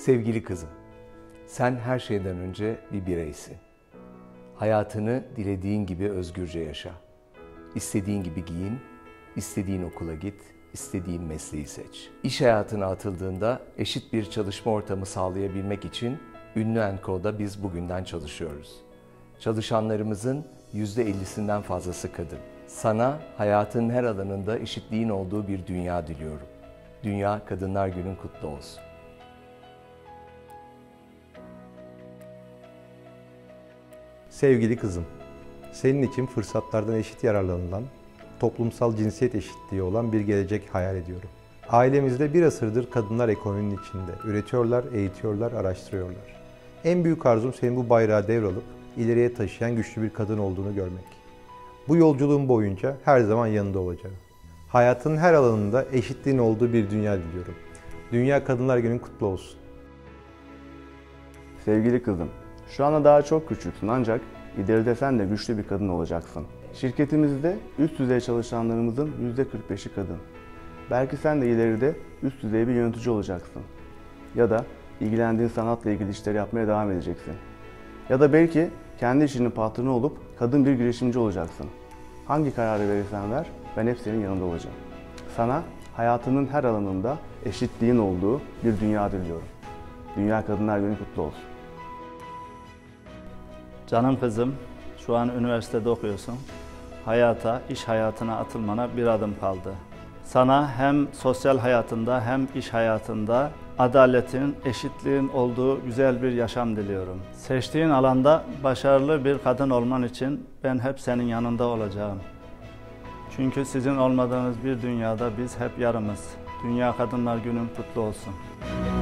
Sevgili kızım, sen her şeyden önce bir bireysin. Hayatını dilediğin gibi özgürce yaşa. İstediğin gibi giyin, istediğin okula git, istediğin mesleği seç. İş hayatına atıldığında eşit bir çalışma ortamı sağlayabilmek için ünlü Enko'da biz bugünden çalışıyoruz. Çalışanlarımızın %50'sinden fazlası kadın. Sana hayatın her alanında eşitliğin olduğu bir dünya diliyorum. Dünya Kadınlar Günün kutlu olsun. Sevgili kızım, senin için fırsatlardan eşit yararlanılan, toplumsal cinsiyet eşitliği olan bir gelecek hayal ediyorum. Ailemizde bir asırdır kadınlar ekonominin içinde. Üretiyorlar, eğitiyorlar, araştırıyorlar. En büyük arzum senin bu bayrağı devralıp ileriye taşıyan güçlü bir kadın olduğunu görmek. Bu yolculuğum boyunca her zaman yanında olacağım. Hayatının her alanında eşitliğin olduğu bir dünya diliyorum. Dünya Kadınlar Günün kutlu olsun. Sevgili kızım, şu anda daha çok küçüksün ancak ileride sen de güçlü bir kadın olacaksın. Şirketimizde üst düzey çalışanlarımızın %45'i kadın. Belki sen de ileride üst düzey bir yönetici olacaksın. Ya da ilgilendiğin sanatla ilgili işleri yapmaya devam edeceksin. Ya da belki kendi işinin patronu olup kadın bir girişimci olacaksın. Hangi kararı verirsen ver, ben hep senin yanında olacağım. Sana hayatının her alanında eşitliğin olduğu bir dünya diliyorum. Dünya Kadınlar Günü kutlu olsun. Canım kızım, şu an üniversitede okuyorsun. Hayata, iş hayatına atılmana bir adım kaldı. Sana hem sosyal hayatında hem iş hayatında adaletin, eşitliğin olduğu güzel bir yaşam diliyorum. Seçtiğin alanda başarılı bir kadın olman için ben hep senin yanında olacağım. Çünkü sizin olmadığınız bir dünyada biz hep yarımız. Dünya Kadınlar Günün kutlu olsun.